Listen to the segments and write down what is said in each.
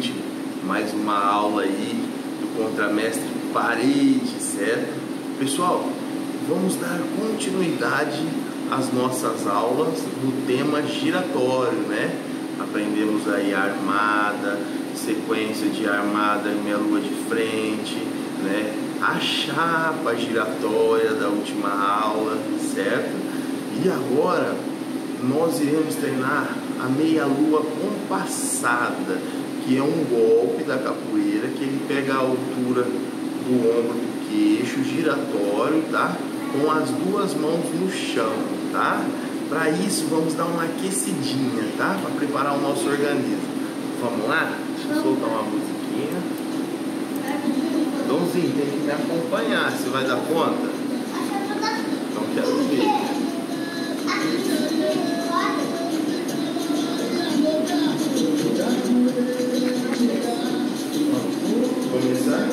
noite, mais uma aula aí do contramestre Parede, certo? Pessoal, vamos dar continuidade às nossas aulas no tema giratório, né? Aprendemos aí a armada, sequência de armada e meia lua de frente, né? A chapa giratória da última aula, certo? E agora nós iremos treinar a meia lua compassada, que é um golpe da capoeira que ele pega a altura do ombro do queixo, giratório, tá? Com as duas mãos no chão, tá? Para isso vamos dar uma aquecidinha, tá? Para preparar o nosso organismo. Vamos lá? Deixa eu soltar uma musiquinha. Dãozinho, tem que me acompanhar. Você vai dar conta? Então quero ver. Começar?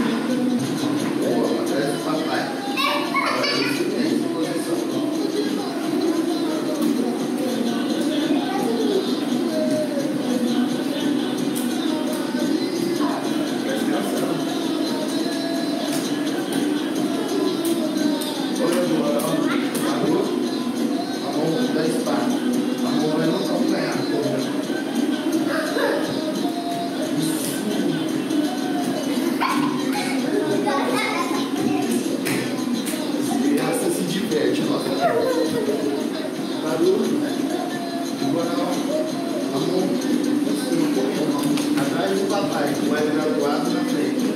Boa, atrás do papai. Atrás do papai, que vai virar do lado na frente.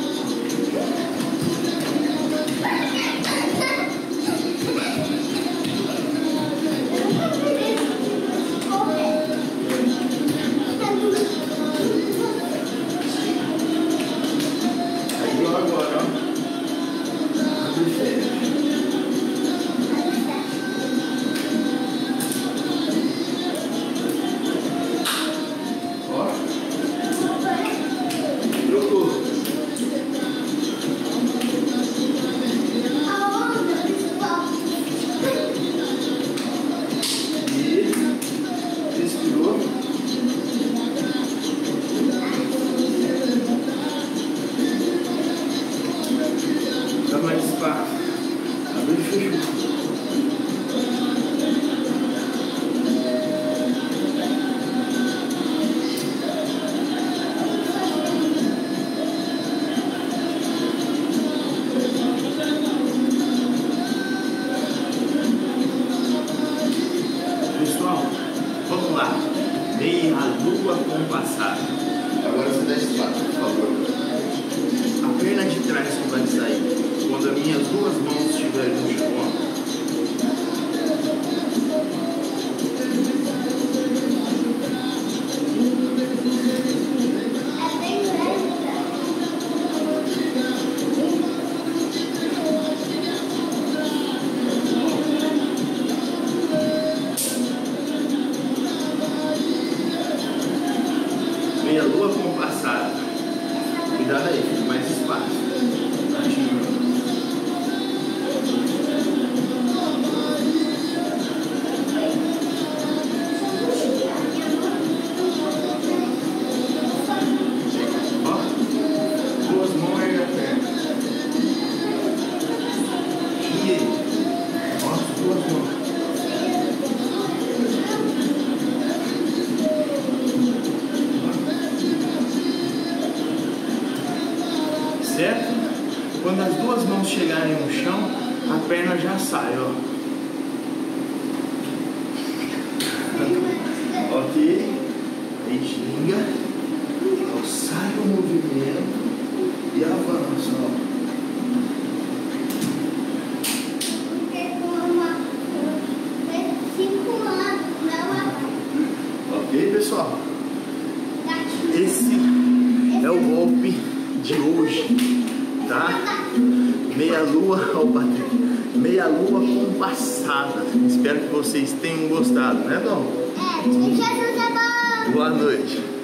Aí, ó, agora, ó. Abre frente. Dá mais espaço. Abriu e fechou. Pessoal, vamos lá. Meia lua compassada. Agora você dá espaço, por favor. A perna de trás que vai sair. Quando as minhas duas mãos estiverem no chão, meia lua compassada. Cuidado aí, fica mais espaço. Duas mãos aí na perna. Gira. Mostra duas mãos. Certo? Quando as duas mãos chegarem no chão, a perna já sai, ó. Ok? Aí ginga, então sai o movimento e avança, ó. Ok, pessoal? Esse é o golpe de hoje, tá? Meia lua, ó, Patrick. Meia lua compassada. Espero que vocês tenham gostado, né, Dom? Jesus é bom. Boa noite.